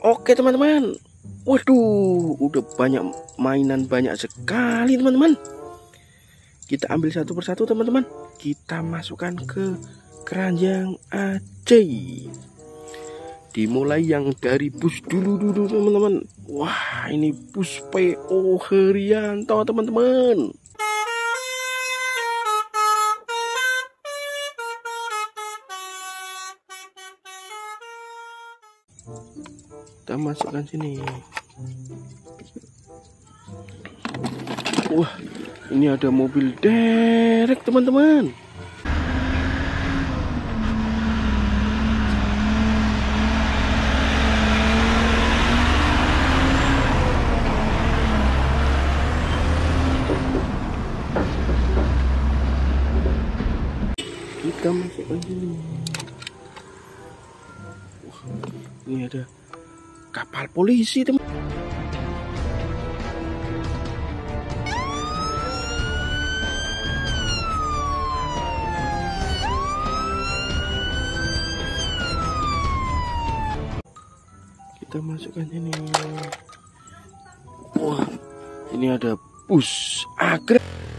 Oke teman-teman, waduh, udah banyak mainan, banyak sekali teman-teman. Kita ambil satu persatu teman-teman. Kita masukkan ke keranjang ajaib. Dimulai yang dari bus dulu teman-teman. Wah, ini bus PO Herianto teman-teman. Kita masukkan sini. Wah, ini ada mobil derek teman-teman. Kita masukkan sini. Wah, ini ada kapal polisi teman. Kita masukkan sini. Wah, ini ada bus agrek.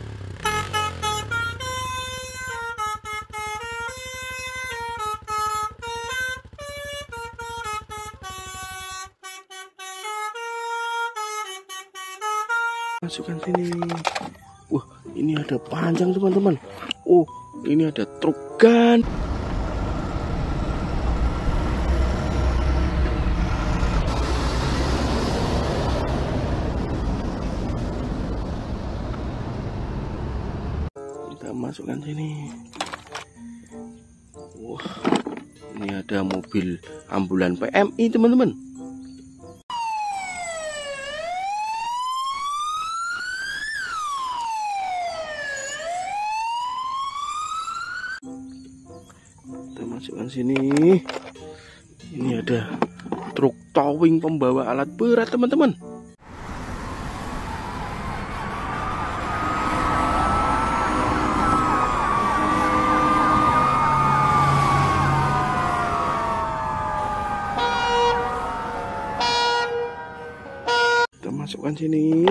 Masukkan sini. Wah, ini ada panjang teman-teman. Oh, ini ada truk gun. Kita masukkan sini. Wah, ini ada mobil ambulan PMI teman-teman. Kita masukkan sini. Ini ada truk towing pembawa alat berat teman-teman. Kita masukkan sini.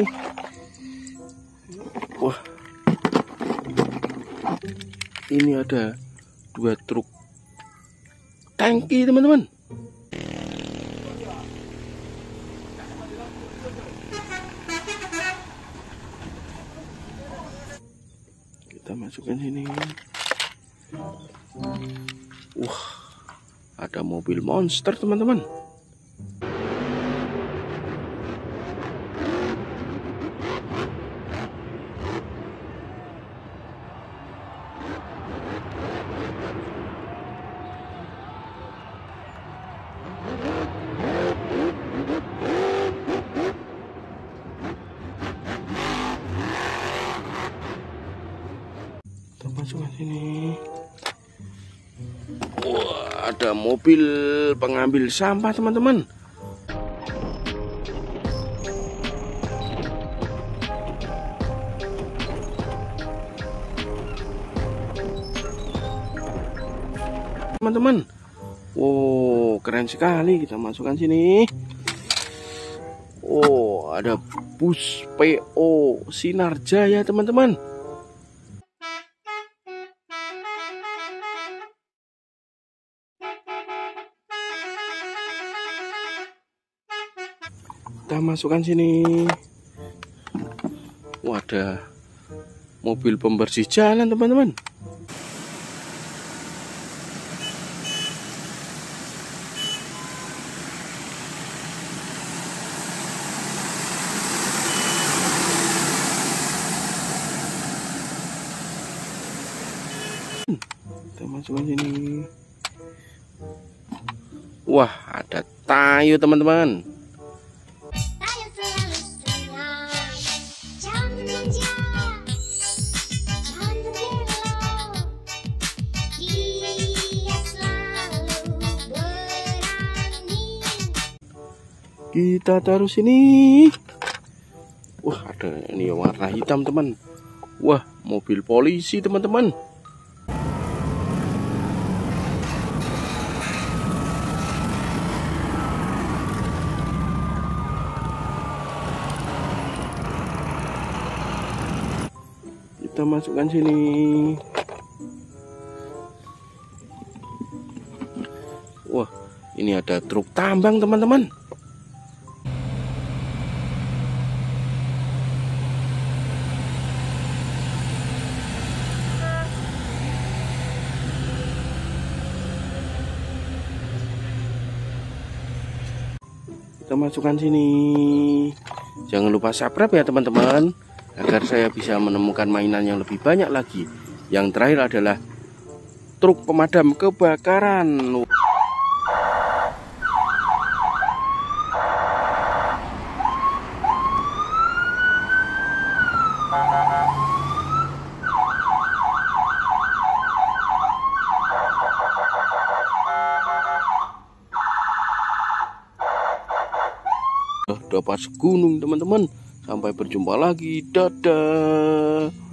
Wah, ini ada 2 truk tangki teman-teman. Kita masukkan sini. Wah, ada mobil monster teman-teman. Masukkan sini. Wah, ada mobil pengambil sampah teman-teman. Teman-teman, wow, keren sekali. Kita masukkan sini. Oh, ada bus PO Sinar Jaya teman-teman. Kita masukkan sini. Wah, ada mobil pembersih jalan teman-teman. Kita masukkan sini. Wah, ada Tayo teman-teman. Kita taruh sini. Wah, ada ini warna hitam teman. Wah, mobil polisi teman-teman. Kita masukkan sini. Wah, ini ada truk tambang teman-teman. Kita masukkan sini. Jangan lupa subscribe ya teman-teman, agar saya bisa menemukan mainan yang lebih banyak lagi. Yang terakhir adalah truk pemadam kebakaran. Dapat segunung teman-teman. Sampai berjumpa lagi. Dadah.